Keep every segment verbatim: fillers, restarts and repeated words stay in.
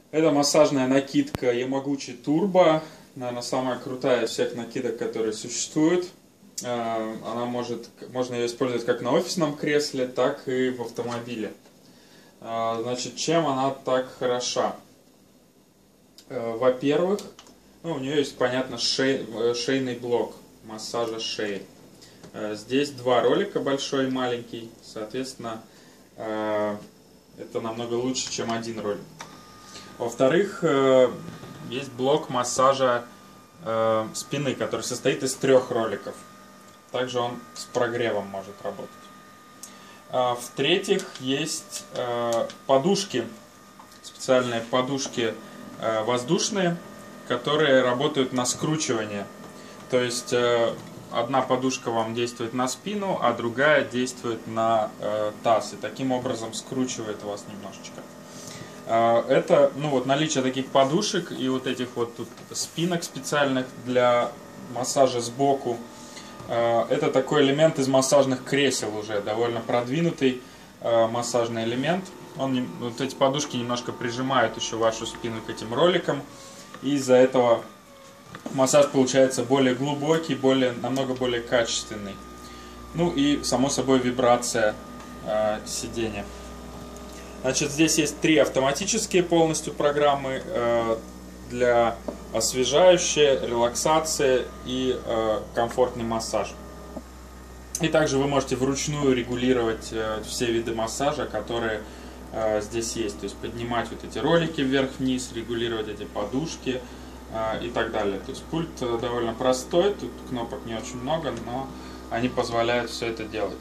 Это массажная накидка Yamaguchi Turbo. Наверное, самая крутая из всех накидок, которые существуют. Она может, можно ее использовать как на офисном кресле, так и в автомобиле. Значит, чем она так хороша? Во-первых, ну, у нее есть, понятно, шей, шейный блок массажа шеи. Здесь два ролика, большой и маленький. Соответственно, это намного лучше, чем один ролик. Во-вторых, есть блок массажа спины, который состоит из трех роликов. Также он с прогревом может работать. В-третьих, есть подушки, специальные подушки воздушные, которые работают на скручивание. То есть одна подушка вам действует на спину, а другая действует на таз. И таким образом скручивает вас немножечко. Это, ну вот, наличие таких подушек и вот этих вот тут спинок специальных для массажа сбоку. Это такой элемент из массажных кресел уже, довольно продвинутый массажный элемент. Он, вот эти подушки немножко прижимают еще вашу спину к этим роликам. И из-за этого массаж получается более глубокий, более, намного более качественный. Ну и, само собой, вибрация э, сидения. Значит, здесь есть три автоматические полностью программы э, для освежающей, релаксации и э, комфортный массаж. И также вы можете вручную регулировать э, все виды массажа, которые э, здесь есть. То есть поднимать вот эти ролики вверх-вниз, регулировать эти подушки э, и так далее. То есть пульт довольно простой, тут кнопок не очень много, но они позволяют все это делать.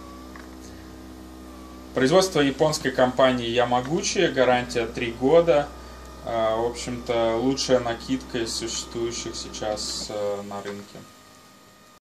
Производство японской компании Yamaguchi, гарантия три года. В общем-то, лучшая накидка из существующих сейчас на рынке.